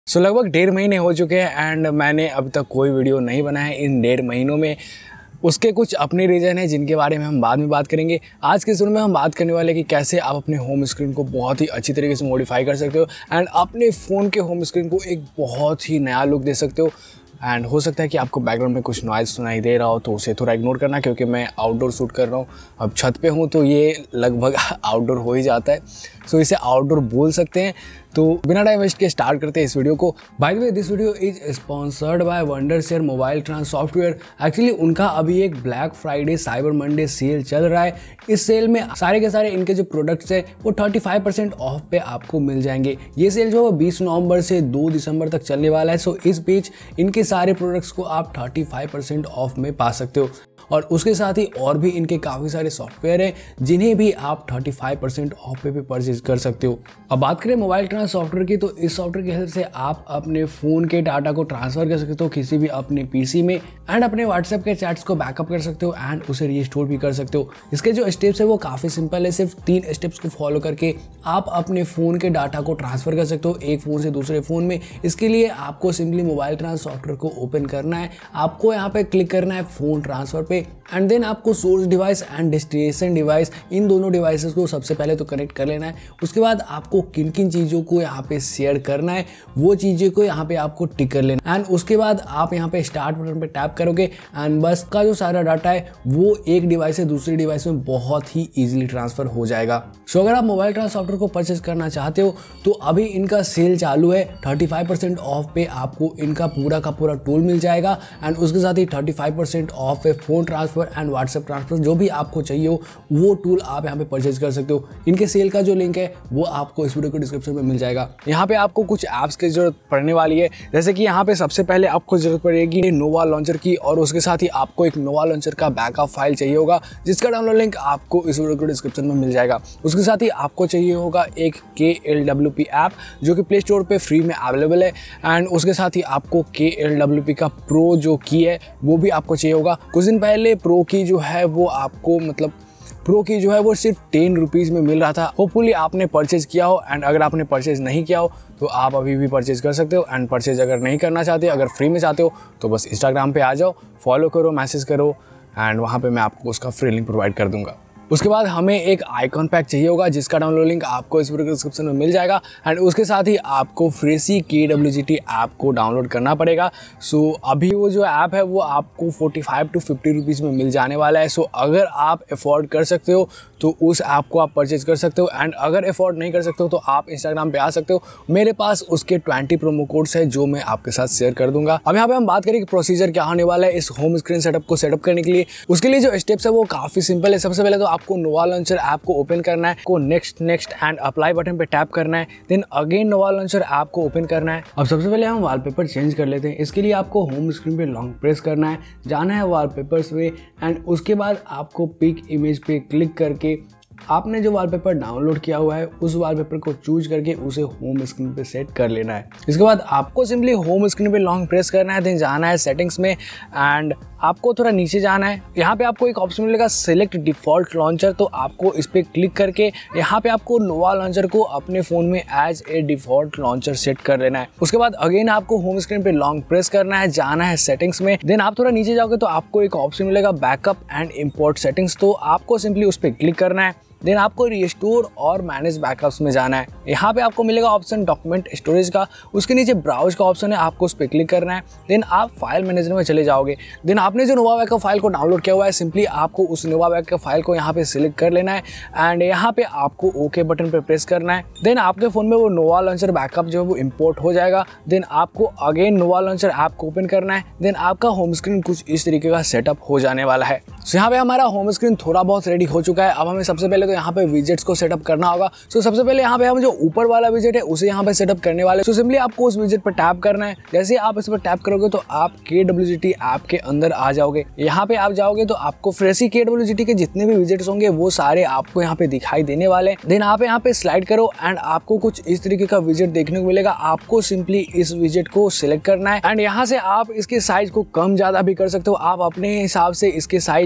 लगभग 1.5 महीने हो चुके हैं एंड मैंने अभी तक कोई वीडियो नहीं बनाया है इन 1.5 महीनों में। उसके कुछ अपने रीज़न हैं जिनके बारे में हम बाद में बात करेंगे। आज के शुरू में हम बात करने वाले कि कैसे आप अपने होम स्क्रीन को बहुत ही अच्छी तरीके से मॉडिफाई कर सकते हो एंड अपने फ़ोन के होम स्क्रीन को एक बहुत ही नया लुक दे सकते हो। एंड हो सकता है कि आपको बैकग्राउंड में कुछ नॉइज़ सुनाई दे रहा हो तो उसे थोड़ा इग्नोर करना, क्योंकि मैं आउटडोर शूट कर रहा हूँ। अब छत पे हूँ तो ये लगभग आउटडोर हो ही जाता है, इसे आउटडोर बोल सकते हैं। तो बिना टाइम वेस्ट के स्टार्ट करते हैं इस वीडियो को। By the way this video is sponsored by Wondershare MobileTrans software. Actually उनका अभी एक Black Friday Cyber Monday sale चल रहा है। इस सेल में सारे के सारे इनके जो प्रोडक्ट्स हैं वो 35% ऑफ पे आपको मिल जाएंगे। ये सेल जो है 20 नवंबर से 2 दिसंबर तक चलने वाला है। इस बीच इनके सारे प्रोडक्ट्स को आप 35% ऑफ में पा सकते हो और उसके साथ ही और भी इनके काफ़ी सारे सॉफ्टवेयर हैं जिन्हें भी आप 35% ऑफ पे भी परचेज कर सकते हो। अब बात करें मोबाइल ट्रांस सॉफ्टवेयर की, तो इस सॉफ्टवेयर की हेल्प से आप अपने फ़ोन के डाटा को ट्रांसफ़र कर सकते हो किसी भी अपने पीसी में एंड अपने व्हाट्सएप के चैट्स को बैकअप कर सकते हो एंड उसे रीस्टोर भी कर सकते हो। इसके जो स्टेप्स है वो काफ़ी सिंपल है। सिर्फ 3 स्टेप्स को फॉलो करके आप अपने फ़ोन के डाटा को ट्रांसफ़र कर सकते हो एक फ़ोन से दूसरे फ़ोन में। इसके लिए आपको सिंपली मोबाइल ट्रांस सॉफ्टवेयर को ओपन करना है। आपको यहाँ पे क्लिक करना है फ़ोन ट्रांसफ़र पे एंड देन आपको source device and destination device, इन दोनों डिवाइसेस को सबसे पहले तो कनेक्ट कर लेना है। उसके बाद आपको किन किन चीज़ों को यहाँ पे शेयर करना है वो चीज़ें को यहाँ पे आपको टिक कर लेना एंड उसके बाद आप यहाँ पे स्टार्ट बटन पे टैप करोगे एंड बस का जो सारा डाटा है वो एक डिवाइस से दूसरी डिवाइस में बहुत ही ईजिली ट्रांसफर हो जाएगा। अगर आप मोबाइल ट्रांस सॉफ्टवेयर को परचेज करना चाहते हो तो अभी इनका सेल चालू है। 35% ऑफ पे आपको इनका पूरा का पूरा टूल मिल जाएगा एंड उसके साथ ही 35% ऑफ पे phone transfer and WhatsApp transfer जो भी आपको चाहिए हो वो टूल आप यहाँ पे परचेज कर सकते हो। इनके सेल का जो लिंक है वो आपको इस वीडियो के डिस्क्रिप्शन में मिल जाएगा। यहाँ पे आपको कुछ ऐप्स की जरूरत पड़ने वाली है, जैसे कि यहाँ पे सबसे पहले आपको जरूरत पड़ेगी नोवा लॉन्चर की और उसके साथ ही आपको एक नोवा लॉन्चर का बैकअप फाइल चाहिए होगा जिसका डाउनलोड लिंक आपको इस वीडियो के डिस्क्रिप्शन में मिल जाएगा। उसके साथ ही आपको चाहिए होगा एक KLWP ऐप जो कि प्ले स्टोर पे फ्री में अवेलेबल है एंड उसके साथ ही आपको KLWP का प्रो जो की है वो भी आपको चाहिए होगा। कुछ दिन पहले प्रो की जो है वो आपको प्रो की जो है वो सिर्फ 10 रुपीज़ में मिल रहा था। होपफुली आपने परचेज किया हो एंड अगर आपने परचेज नहीं किया हो तो आप अभी भी परचेज कर सकते हो एंड परचेज अगर नहीं करना चाहते, अगर फ्री में चाहते हो तो बस इंस्टाग्राम पे आ जाओ, फॉलो करो, मैसेज करो एंड वहाँ पे मैं आपको उसका फ्री लिंक प्रोवाइड कर दूंगा। उसके बाद हमें एक आइकॉन पैक चाहिए होगा जिसका डाउनलोड लिंक आपको इस वीडियो के डिस्क्रिप्शन में मिल जाएगा एंड उसके साथ ही आपको फ्रेसी KWGT ऐप को डाउनलोड करना पड़ेगा। अभी वो जो ऐप है वो आपको 45 to 50 रुपीज़ में मिल जाने वाला है। अगर आप अफोर्ड कर सकते हो तो उस ऐप को आप परचेज कर सकते हो एंड अगर अफोर्ड नहीं कर सकते हो तो आप इंस्टाग्राम पे आ सकते हो। मेरे पास उसके 20 प्रोमो कोड्स है जो मैं आपके साथ शेयर कर दूंगा। अब यहाँ पे हम बात करें कि प्रोसीजर क्या होने वाला है इस होम स्क्रीन सेटअप को सेटअप करने के लिए। उसके लिए जो स्टेप्स है वो काफ़ी सिंपल है। सबसे पहले तो आपको नोवा लॉन्चर ऐप को ओपन करना है, को नेक्स्ट एंड अप्लाई बटन पे टैप करना है, then again Nova Launcher app को ओपन करना है। अब सबसे पहले हम वॉलपेपर चेंज कर लेते हैं। इसके लिए आपको होम स्क्रीन पे लॉन्ग प्रेस करना है, जाना है वॉलपेपर्स में एंड उसके बाद आपको पिक इमेज पे क्लिक करके आपने जो वॉलपेपर डाउनलोड किया हुआ है उस वॉलपेपर को चूज करके उसे होम स्क्रीन पे सेट कर लेना है। इसके बाद आपको सिंपली होम स्क्रीन पे लॉन्ग प्रेस करना है, देन जाना है सेटिंग्स में एंड आपको थोड़ा नीचे जाना है। यहाँ पे आपको एक ऑप्शन मिलेगा सिलेक्ट डिफॉल्ट लॉन्चर, तो आपको इस पर क्लिक करके यहाँ पे आपको नोवा लॉन्चर को अपने फ़ोन में as a default launcher set कर लेना है। उसके बाद अगेन आपको होम स्क्रीन पे लॉन्ग प्रेस करना है, जाना है सेटिंग्स में, देन आप थोड़ा नीचे जाओगे तो आपको एक ऑप्शन मिलेगा बैकअप एंड इम्पोर्ट सेटिंग्स, तो आपको सिंपली उस पर क्लिक करना है। देन आपको रिस्टोर और मैनेज बैकअप्स में जाना है। यहाँ पे आपको मिलेगा ऑप्शन डॉक्यूमेंट स्टोरेज का, उसके नीचे ब्राउज का ऑप्शन है, आपको उस पर क्लिक करना है। देन आप फाइल मैनेजर में चले जाओगे। देन आपने जो नोवा बैकअप फाइल को डाउनलोड किया हुआ है सिंपली आपको उस नोवा बैकअप फाइल को यहाँ पे सिलेक्ट कर लेना है एंड यहाँ पे आपको ओके बटन पे प्रेस करना है। देन आपके फ़ोन में वो नोवा लॉन्चर बैकअप जो है वो इम्पोर्ट हो जाएगा। देन आपको अगेन नोवा लॉन्चर ऐप को ओपन करना है। देन आपका होम स्क्रीन कुछ इस तरीके का सेटअप हो जाने वाला है। यहाँ पे हमारा होम स्क्रीन थोड़ा बहुत रेडी हो चुका है। अब हमें सबसे पहले तो यहाँ पे विजेट्स को सेटअप करना होगा। सबसे पहले यहाँ पे हम जो ऊपर वाला विजेट है उसे यहाँ पे सेटअप करने वाले। सिंपली आपको उस विजेट पर टैप करना है। जैसे आप इस पर टैप करोगे तो आप KWGT ऐप के अंदर आ जाओगे। यहाँ पे आप जाओगे तो आपको फ्रेसी KWGT के जितने भी विजेट्स होंगे वो सारे आपको यहाँ पे दिखाई देने वाले। देन आप यहाँ पे स्लाइड करो एंड आपको कुछ इस तरीके का विजेट देखने को मिलेगा। आपको सिंपली इस विजेट को सिलेक्ट करना है एंड यहाँ से आप इसके साइज को कम ज्यादा भी कर सकते हो। आप अपने हिसाब से इसके साइज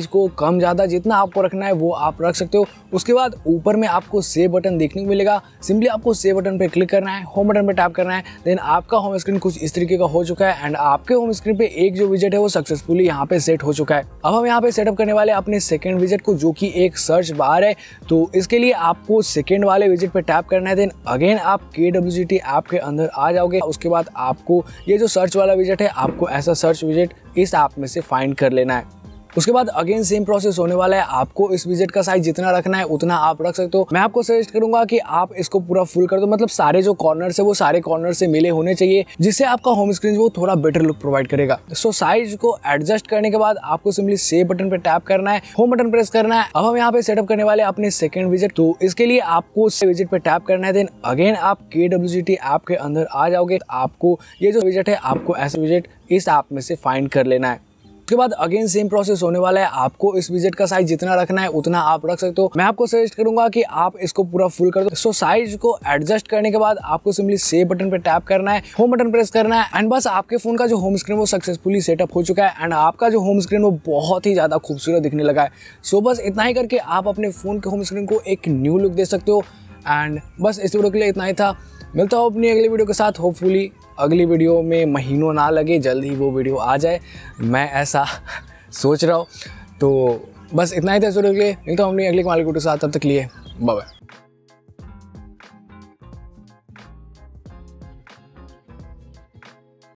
साइज़ को कम ज़्यादा जितना आपको रखना है वो आप रख सकते हो। उसके बाद ऊपर में आपको सेव बटन देखने को मिलेगा, सिंपली आपको सेव बटन पे क्लिक करना है, होम बटन पे टैप करना है, देन आपका होम स्क्रीन कुछ इस तरीके का हो चुका है एंड आपके होम स्क्रीन पे एक जो विजेट है वो सक्सेसफुली यहाँ पे सेट हो चुका है। अब हम यहाँ पे सेटअप करने वाले अपने सेकंड विजेट को, जो कि एक सर्च बार है। तो इसके लिए आपको सेकंड वाले विजेट पे टैप करना है, देन अगेन आप KWGT ऐप के अंदर आ जाओगे। उसके बाद आपको ये जो सर्च वाला विजेट है, आपको ऐसा सर्च विजेट इस ऐप में से फाइंड कर लेना है। उसके बाद अगेन सेम प्रोसेस होने वाला है, आपको इस विजेट का साइज जितना रखना है उतना आप रख सकते हो। मैं आपको सजेस्ट करूंगा कि आप इसको पूरा फुल कर दो, मतलब सारे जो कॉर्नर्स है वो सारे कॉर्नर से मिले होने चाहिए, जिससे आपका होम स्क्रीन वो थोड़ा बेटर लुक प्रोवाइड करेगा। सो साइज को एडजस्ट करने के बाद आपको सिंपली सेव बटन पे टैप करना है, होम बटन प्रेस करना है। अब हम यहाँ पे सेटअप करने वाले अपने सेकंड विजेट। तो इसके लिए आपको विजेट पे टैप करना है, देन अगेन आप KWGT ऐप के अंदर आ जाओगे। आपको ये जो विजेट है, आपको ऐसा विजेट इस ऐप में से फाइंड कर लेना है। उसके बाद अगेन सेम प्रोसेस होने वाला है, आपको इस विजेट का साइज जितना रखना है उतना आप रख सकते हो। मैं आपको सजेस्ट करूंगा कि आप इसको पूरा फुल कर दो। सो साइज को एडजस्ट करने के बाद आपको सिंपली सेव बटन पे टैप करना है, होम बटन प्रेस करना है एंड बस आपके फोन का जो होम स्क्रीन वो सक्सेसफुली सेटअप हो चुका है एंड आपका जो होम स्क्रीन वो बहुत ही ज़्यादा खूबसूरत दिखने लगा है। सो बस इतना ही करके आप अपने फ़ोन के होम स्क्रीन को एक न्यू लुक दे सकते हो। एंड बस इस वीडियो के लिए इतना ही था। मिलता हूँ अपनी अगली वीडियो के साथ। होपफुली अगली वीडियो में महीनों ना लगे, जल्द ही वो वीडियो आ जाए, मैं ऐसा सोच रहा हूँ। तो बस इतना ही था इस वीडियो के लिए। मिलता हूँ अपनी अगली वीडियो के साथ, तब तक लिए बाय बाय।